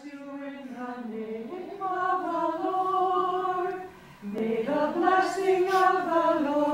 you in the name of the Lord. May the blessing of the Lord